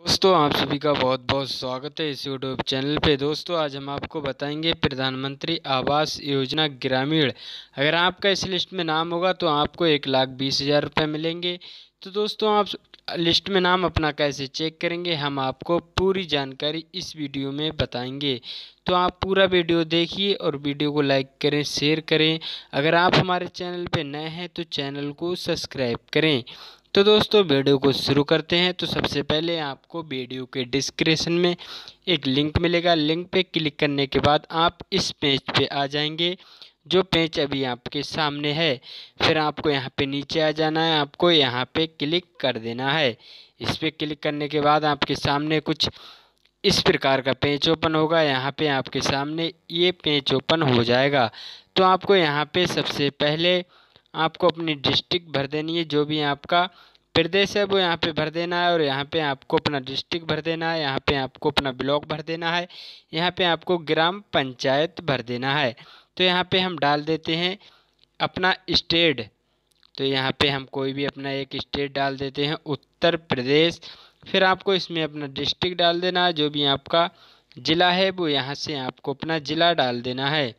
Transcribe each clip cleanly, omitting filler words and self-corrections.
दोस्तों आप सभी का बहुत बहुत स्वागत है इस यूट्यूब चैनल पे। दोस्तों आज हम आपको बताएंगे प्रधानमंत्री आवास योजना ग्रामीण। अगर आपका इस लिस्ट में नाम होगा तो आपको 1,20,000 रुपये मिलेंगे। तो दोस्तों आप लिस्ट में नाम अपना कैसे चेक करेंगे, हम आपको पूरी जानकारी इस वीडियो में बताएंगे। तो आप पूरा वीडियो देखिए और वीडियो को लाइक करें, शेयर करें। अगर आप हमारे चैनल पे नए हैं तो चैनल को सब्सक्राइब करें। तो दोस्तों वीडियो को शुरू करते हैं। तो सबसे पहले आपको वीडियो के डिस्क्रिप्शन में एक लिंक मिलेगा। लिंक पे क्लिक करने के बाद आप इस पेज पे आ जाएंगे, जो पेज अभी आपके सामने है। फिर आपको यहाँ पे नीचे आ जाना है, आपको यहाँ पे क्लिक कर देना है। इस पे क्लिक करने के बाद आपके सामने कुछ इस प्रकार का पेज ओपन होगा। यहाँ पे आपके सामने ये पेज ओपन हो जाएगा। तो आपको यहाँ पे सबसे पहले आपको अपनी डिस्ट्रिक्ट भर देनी है, जो भी आपका प्रदेश है वो यहाँ पे भर देना है। और यहाँ पे आपको अपना डिस्ट्रिक्ट भर देना है, यहाँ पे आपको अपना ब्लॉक भर देना है, यहाँ पे आपको ग्राम पंचायत भर देना है। तो यहाँ पे हम डाल देते हैं अपना स्टेट। तो यहाँ पे हम कोई भी अपना एक स्टेट डाल देते हैं, उत्तर प्रदेश। फिर आपको इसमें अपना डिस्ट्रिक्ट डाल देना है, जो भी आपका ज़िला है वो यहाँ से आपको अपना ज़िला डाल देना है।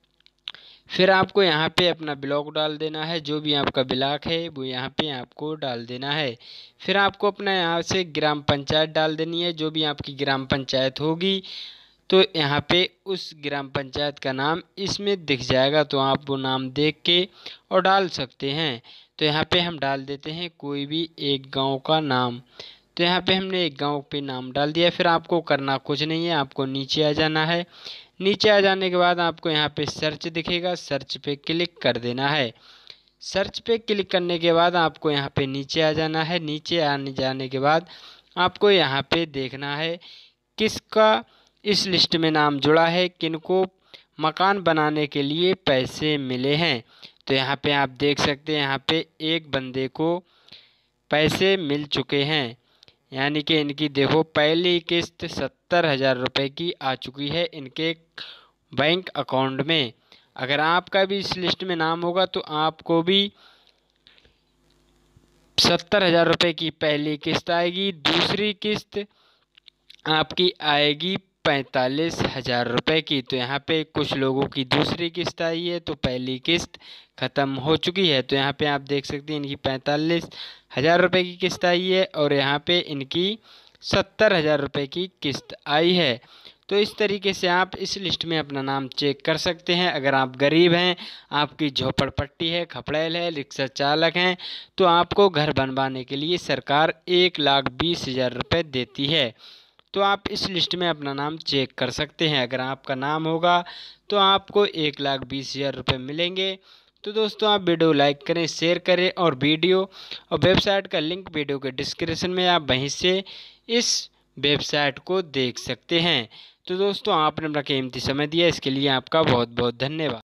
फिर आपको यहाँ पे अपना ब्लॉक डाल देना है, जो भी आपका ब्लॉक है वो यहाँ पे आपको डाल देना है। फिर आपको अपना यहाँ से ग्राम पंचायत डाल देनी है, जो भी आपकी ग्राम पंचायत होगी। तो यहाँ पे उस ग्राम पंचायत का नाम इसमें दिख जाएगा, तो आप वो नाम देख के और डाल सकते हैं। तो यहाँ पे हम डाल देते हैं कोई भी एक गांव का नाम। तो यहाँ पे हमने एक गांव पे नाम डाल दिया। फिर आपको करना कुछ नहीं है, आपको नीचे आ जाना है। नीचे आ जाने के बाद आपको यहाँ पे सर्च दिखेगा, सर्च पे क्लिक कर देना है। सर्च पे क्लिक करने के बाद आपको यहाँ पे नीचे आ जाना है। नीचे आने जाने के बाद आपको यहाँ पे देखना है किसका इस लिस्ट में नाम जुड़ा है, किनको मकान बनाने के लिए पैसे मिले हैं। तो यहाँ पे आप देख सकते हैं, यहाँ पे एक बंदे को पैसे मिल चुके हैं। यानी कि इनकी देखो पहली किस्त 70,000 रुपये की आ चुकी है इनके बैंक अकाउंट में। अगर आपका भी इस लिस्ट में नाम होगा तो आपको भी 70,000 रुपये की पहली किस्त आएगी। दूसरी किस्त आपकी आएगी 45,000 रुपये की। तो यहाँ पे कुछ लोगों की दूसरी किस्त आई है, तो पहली किस्त ख़त्म हो चुकी है। तो यहाँ पे आप देख सकते हैं इनकी 45,000 रुपये की किस्त आई है और यहाँ पे इनकी 70,000 रुपये की किस्त आई है। तो इस तरीके से आप इस लिस्ट में अपना नाम चेक कर सकते हैं। अगर आप गरीब हैं, आपकी झोपड़पट्टी है, खपड़ेल है, रिक्शा चालक हैं, तो आपको घर बनवाने के लिए सरकार 1,20,000 रुपये देती है। तो आप इस लिस्ट में अपना नाम चेक कर सकते हैं। अगर आपका नाम होगा तो आपको 1,20,000 रुपये मिलेंगे। तो दोस्तों आप वीडियो लाइक करें, शेयर करें और वीडियो और वेबसाइट का लिंक वीडियो के डिस्क्रिप्शन में, आप वहीं से इस वेबसाइट को देख सकते हैं। तो दोस्तों आपने अपना कीमती समय दिया, इसके लिए आपका बहुत बहुत धन्यवाद।